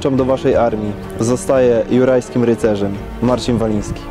dołączam do waszej armii. Zostaję jurajskim rycerzem. Marcin Waliński.